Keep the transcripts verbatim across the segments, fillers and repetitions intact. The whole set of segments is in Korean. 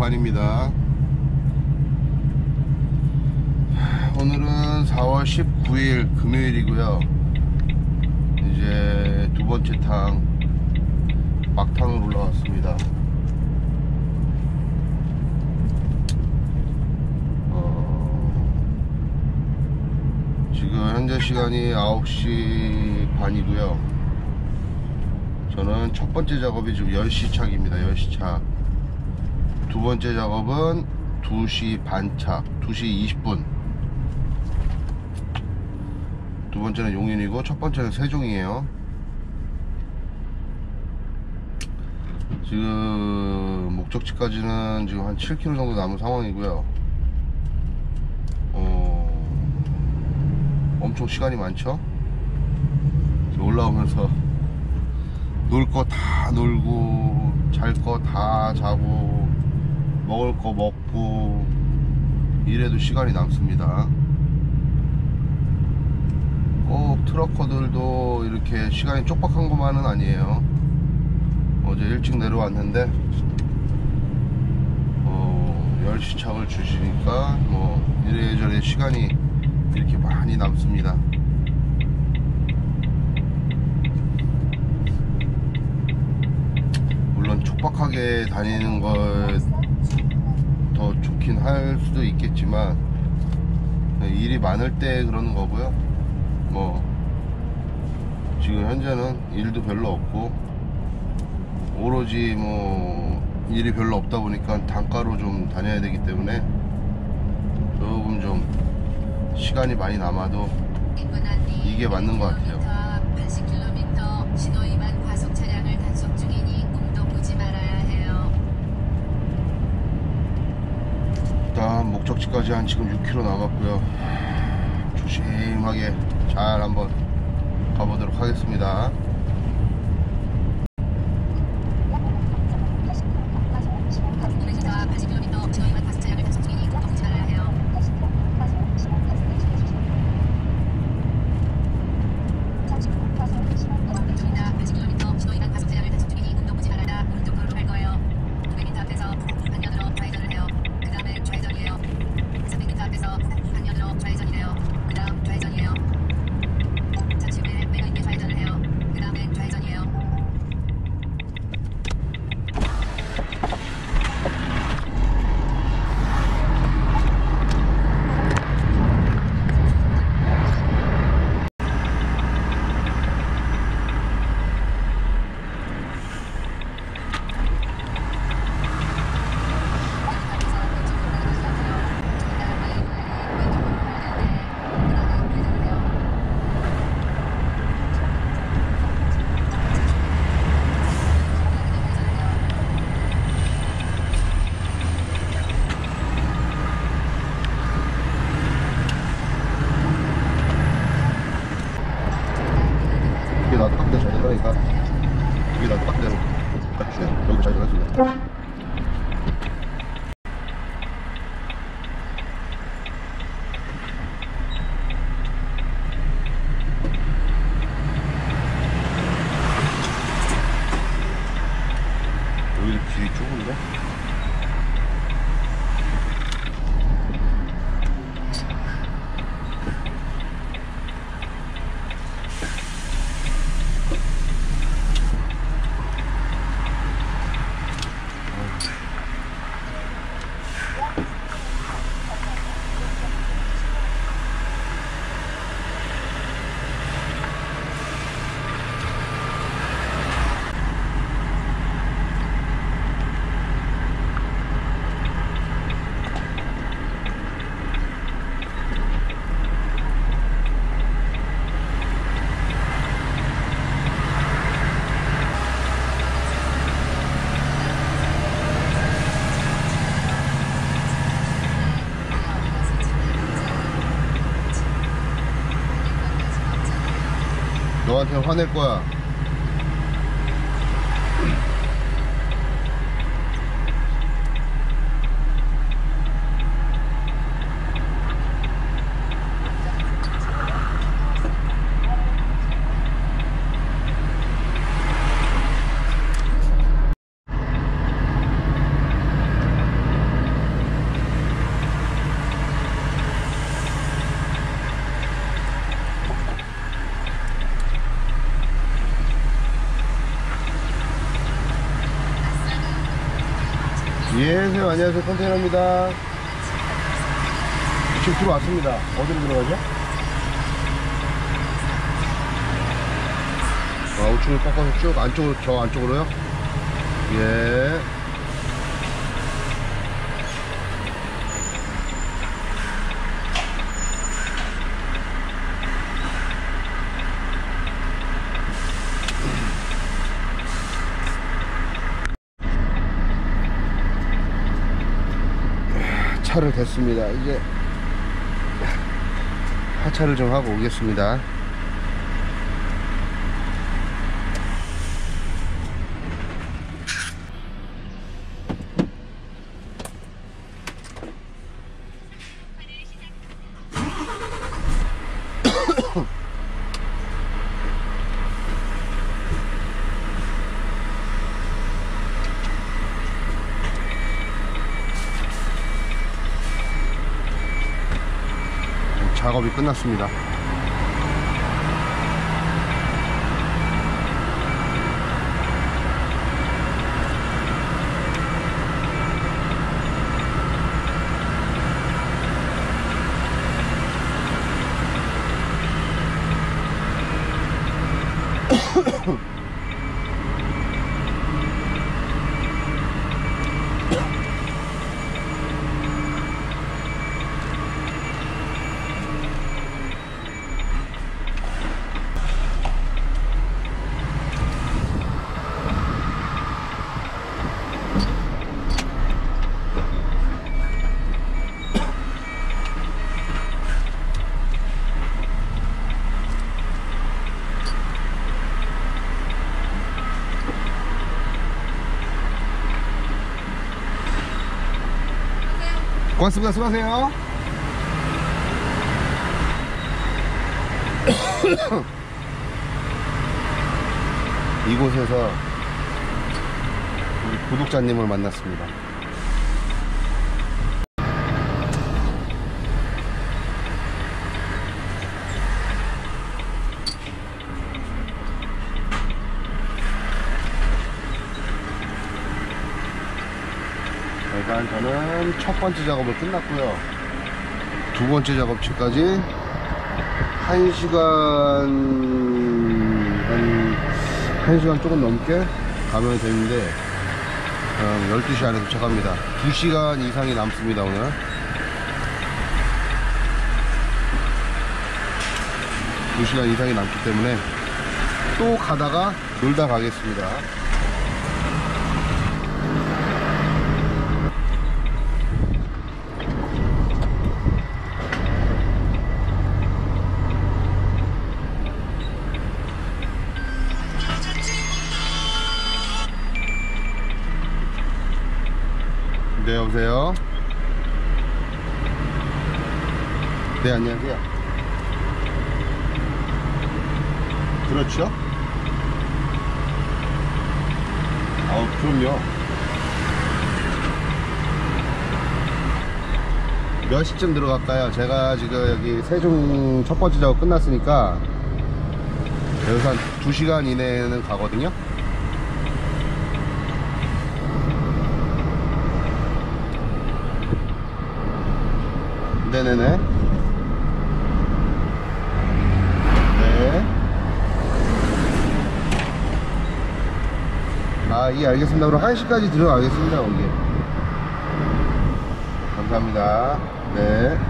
반입니다. 오늘은 사월 십구일 금요일이고요. 이제 두 번째 탕 막탕을 올라왔습니다. 어, 지금 현재 시간이 아홉시 반이고요. 저는 첫 번째 작업이 지금 열시 착입니다. 열시 착. 두 번째 작업은 두시 반 착, 두시 이십분. 두 번째는 용인이고 첫 번째는 세종이에요. 지금 목적지까지는 지금 한 칠 킬로미터 정도 남은 상황이고요. 어, 엄청 시간이 많죠. 올라오면서 놀 거 다 놀고 잘 거 다 자고 먹을 거 먹고 이래도 시간이 남습니다. 꼭 트럭커들도 이렇게 시간이 촉박한 것만은 아니에요. 어제 일찍 내려왔는데 어, 열시 착을 주시니까 뭐 이래저래 시간이 이렇게 많이 남습니다. 물론 촉박하게 다니는 걸 더 좋긴 할 수도 있겠지만 일이 많을 때 그러는 거고요. 뭐 지금 현재는 일도 별로 없고 오로지 뭐 일이 별로 없다 보니까 단가로 좀 다녀야 되기 때문에 조금 좀 시간이 많이 남아도 이게 맞는 것 같아요. 팔십 킬로미터 신호 위반 과속 차량을 단속 중이니 꿈도 꾸지 말아야 해요. 일단 목적지까지 한 지금 육 킬로미터 남았고요. 조심하게 잘 한번 가보도록 하겠습니다. 팔십 킬로미터 신호 위반 과속 차량을 단속 중이니 꿈도 꾸지 말아야 해요. 중입니다. 팔십 킬로미터 신호 위반 과속 차량을 단속 중이니 꿈도 꾸지 말아야 오른쪽 도로로 갈 거예요. 구백 미터 앞에서 반면으로 좌회전을 해요. 그 다음에 좌회전이에요. 삼백 미터 앞에서 반면으로 좌회전이래요. 그 다음 좌회전이에요. 잠시 후에 매너 있게 좌회전을 해요. 그 다음에 좌회전이에요. 이게 나도 딱 대로 좌회전하니까 이게 나도 딱 대로 여기도 좌회전했습니다. 여기도 길이 좁은데? 너한테 화낼 거야. 예, 선생님 안녕하세요. 컨테이너입니다. 지금 들어왔습니다. 어디로 들어가죠? 아, 우측을 꺾어서 쭉 안쪽으로, 저 안쪽으로요? 예. 차를 댔습니다. 이제 하차를 좀 하고 오겠습니다. 작업이 끝났습니다. 고맙습니다. 수고하세요. 이곳에서 우리 구독자님을 만났습니다. 일단 저는 첫 번째 작업을 끝났고요. 두 번째 작업지까지 한 시간 한, 한 시간 조금 넘게 가면 되는데 음, 열두 시 안에 도착합니다. 두 시간 이상이 남습니다. 오늘 두 시간 이상이 남기 때문에 또 가다가 놀다 가겠습니다. 네, 여보세요? 네, 안녕하세요. 그렇죠? 아우, 그럼요. 몇 시쯤 들어갈까요? 제가 지금 여기 세종 첫 번째 작업 끝났으니까 여기서 한 두 시간 이내는 가거든요? 네네네. 네. 아, 예, 알겠습니다. 그럼 한 시까지 들어가겠습니다, 거기. 감사합니다. 네.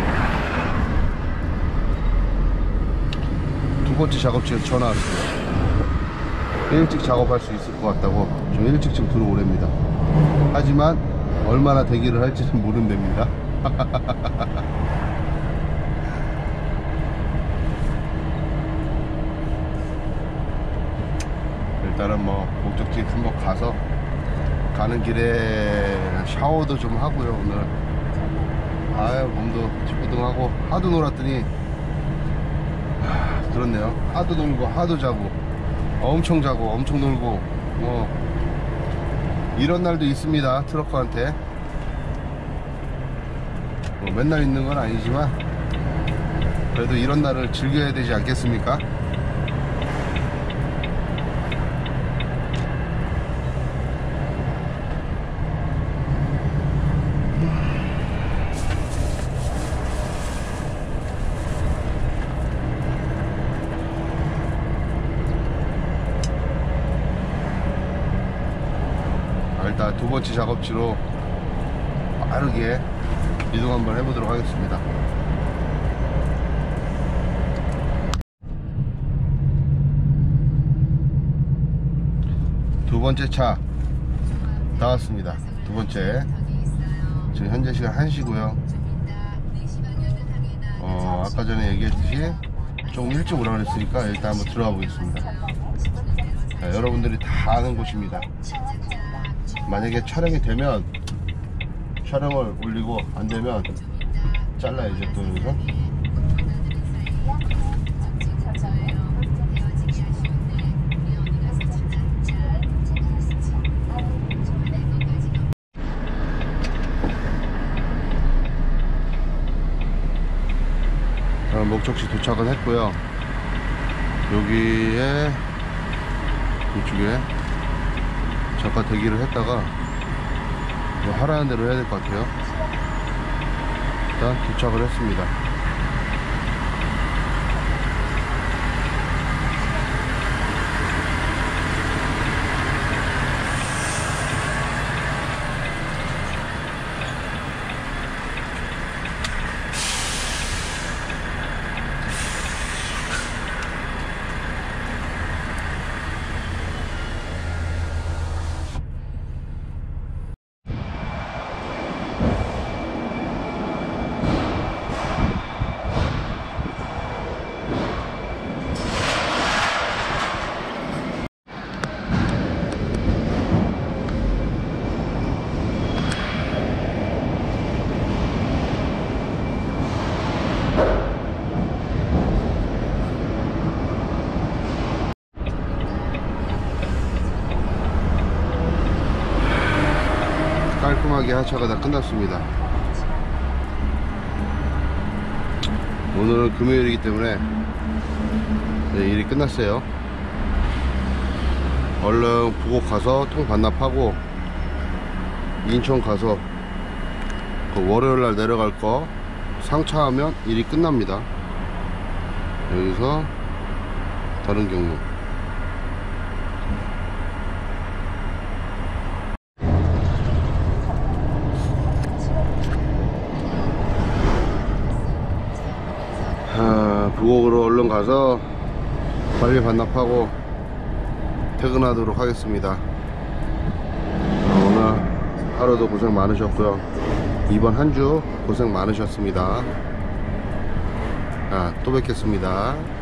두 번째 작업실에서 전화 왔습니다. 일찍 작업할 수 있을 것 같다고 좀 일찍 좀 들어오랍니다. 하지만 얼마나 대기를 할지는 모른답니다. 일단은 뭐 목적지 한번 가서 가는 길에 샤워도 좀 하고요. 오늘 아유 몸도 찌뿌둥하고 하도 놀았더니 하, 그렇네요. 하도 놀고 하도 자고 엄청 자고 엄청 놀고 뭐 이런 날도 있습니다. 트럭커한테 뭐 맨날 있는 건 아니지만 그래도 이런 날을 즐겨야 되지 않겠습니까? 자, 두 번째 작업지로 빠르게 이동 한번 해보도록 하겠습니다. 두 번째 차 나왔습니다. 두 번째. 지금 현재 시간 한 시고요. 어, 아까 전에 얘기했듯이 조금 일찍 오라고 그랬으니까 일단 한번 들어가 보겠습니다. 자, 여러분들이 다 아는 곳입니다. 만약에 촬영이 되면 촬영을 올리고 안 되면 잘라야죠. 또 여기서 목적지 도착은 했고요. 여기에 이쪽에 잠깐 대기를 했다가 뭐 하라는 대로 해야 될 것 같아요. 일단 도착을 했습니다. 깔끔하게 하차가 다 끝났습니다. 오늘은 금요일이기 때문에 네, 일이 끝났어요. 얼른 부곡 가서 통 반납하고 인천 가서 그 월요일날 내려갈 거 상차하면 일이 끝납니다. 여기서 다른 경로 부곡으로 얼른 가서 빨리 반납하고 퇴근하도록 하겠습니다. 오늘 하루도 고생 많으셨고요. 이번 한 주 고생 많으셨습니다. 아, 또 뵙겠습니다.